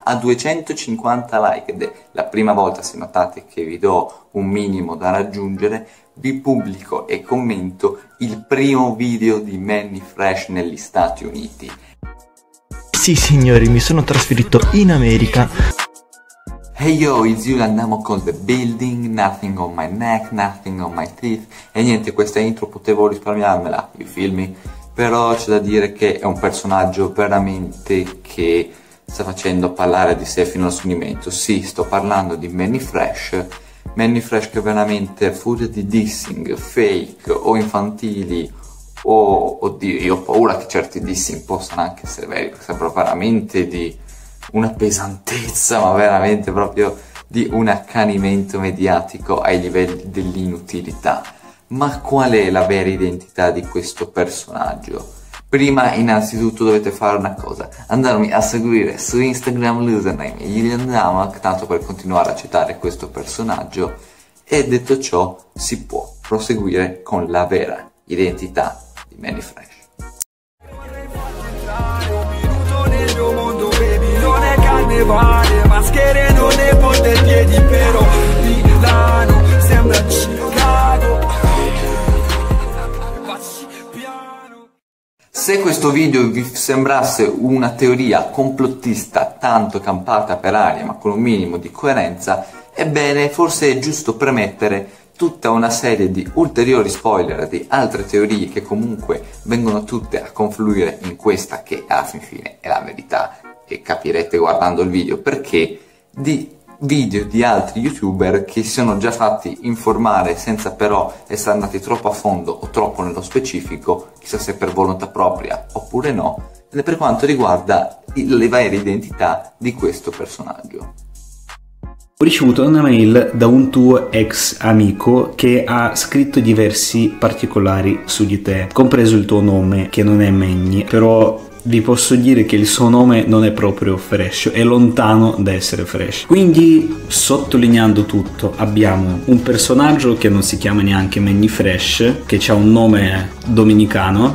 a 250 like ed è la prima volta, se notate che vi do un minimo da raggiungere, vi pubblico e commento il primo video di Manny Fresh negli Stati Uniti. Sì signori, mi sono trasferito in America. Hey yo, it's you, andiamo con the building, nothing on my neck, nothing on my teeth. E niente, questa intro potevo risparmiarmela, you feel me? Però c'è da dire che è un personaggio veramente che sta facendo parlare di sé fino al sfinimento. Sì, sto parlando di Manny Fresh che veramente a furia di dissing fake o infantili o oddio, io ho paura che certi dissing possano anche essere veri, sembra veramente di una pesantezza, ma veramente proprio di un accanimento mediatico ai livelli dell'inutilità. Ma qual è la vera identità di questo personaggio? Prima innanzitutto dovete fare una cosa, andarmi a seguire su Instagram l'username Julian Damak, tanto per continuare a citare questo personaggio, e detto ciò si può proseguire con la vera identità di Manny Fresh. Non è carnevale, maschere non ne porta i piedi, però Milano sembra Chicago. Se questo video vi sembrasse una teoria complottista tanto campata per aria ma con un minimo di coerenza, ebbene forse è giusto premettere tutta una serie di ulteriori spoiler di altre teorie che comunque vengono tutte a confluire in questa che alla fin fine è la verità, e capirete guardando il video perché, di video di altri youtuber che si sono già fatti informare senza però essere andati troppo a fondo o troppo nello specifico, chissà se per volontà propria oppure no, per quanto riguarda le varie identità di questo personaggio. Ho ricevuto una mail da un tuo ex amico che ha scritto diversi particolari su di te, compreso il tuo nome, che non è Manny, però vi posso dire che il suo nome non è proprio Fresh, è lontano da essere Fresh. Quindi, sottolineando tutto, abbiamo un personaggio che non si chiama neanche Manny Fresh, che ha un nome dominicano.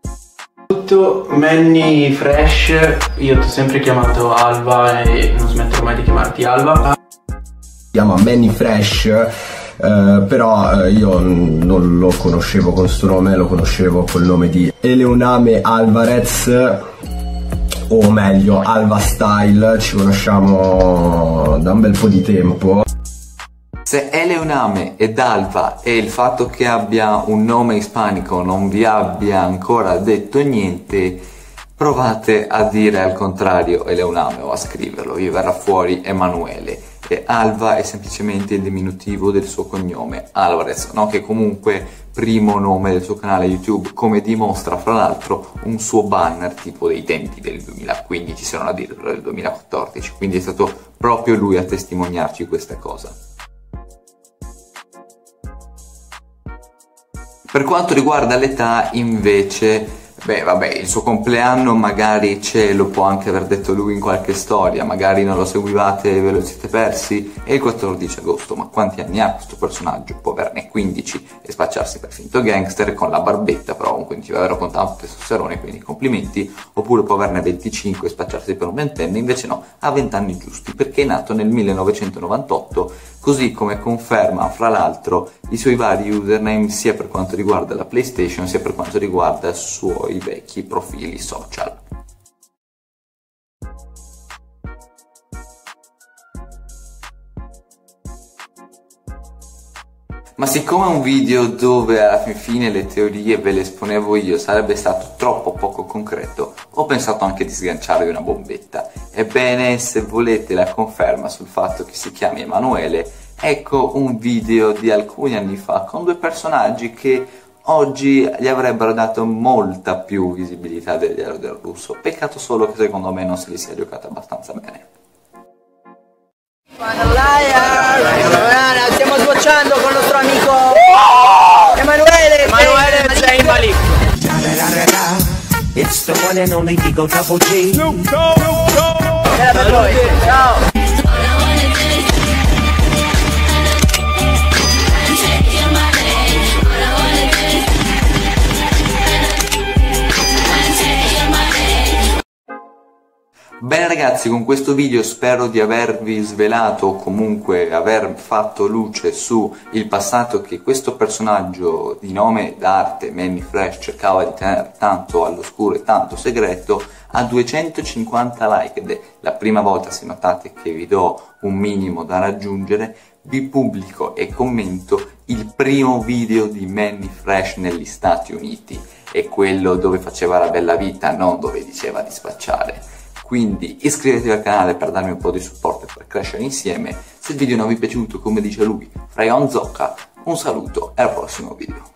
Manny Fresh, io ti ho sempre chiamato Alva e non smetterò mai di chiamarti Alva. Si chiama Manny Fresh, però io non lo conoscevo con questo nome, lo conoscevo col nome di Eleoname Alvarez, o meglio Alva Style, ci conosciamo da un bel po' di tempo. Se Eleoname ed Alva e il fatto che abbia un nome ispanico non vi abbia ancora detto niente, provate a dire al contrario Eleoname o a scriverlo, vi verrà fuori Emanuele. E Alva è semplicemente il diminutivo del suo cognome, Alvarez, no? Che comunque primo nome del suo canale YouTube, come dimostra fra l'altro un suo banner tipo dei tempi del 2015, se non a dirlo del 2014, quindi è stato proprio lui a testimoniarci questa cosa. Per quanto riguarda l'età invece, beh vabbè, il suo compleanno magari lo può anche aver detto lui in qualche storia, magari non lo seguivate e ve lo siete persi, è il 14 agosto, ma quanti anni ha questo personaggio? Può averne 15 e spacciarsi per finto gangster con la barbetta, però comunque ci aveva raccontato testosterone, quindi complimenti, oppure può averne 25 e spacciarsi per un ventenne, invece no, ha 20 anni giusti, perché è nato nel 1998, così come conferma fra l'altro i suoi vari username sia per quanto riguarda la PlayStation sia per quanto riguarda i suoi vecchi profili social. Ma siccome è un video dove alla fine le teorie ve le esponevo io sarebbe stato troppo poco concreto, ho pensato anche di sganciarvi una bombetta. Ebbene, se volete la conferma sul fatto che si chiami Emanuele, ecco un video di alcuni anni fa con due personaggi che oggi gli avrebbero dato molta più visibilità del diario del russo. Peccato solo che secondo me non se li sia giocata abbastanza bene. Stiamo sbocciando con il nostro amico Emanuele Zayn Malik. It's the one and only Digo Double G. Era per voi, ciao. Bene ragazzi, con questo video spero di avervi svelato o comunque aver fatto luce su il passato che questo personaggio di nome d'arte, Manny Fresh, cercava di tenere tanto all'oscuro e tanto segreto. A 250 like, ed è la prima volta, se notate che vi do un minimo da raggiungere, vi pubblico e commento il primo video di Manny Fresh negli Stati Uniti. È quello dove faceva la bella vita, non dove diceva di spacciare. Quindi iscrivetevi al canale per darmi un po' di supporto e per crescere insieme. Se il video non vi è piaciuto, come dice lui, Freon Zocca, un saluto e al prossimo video.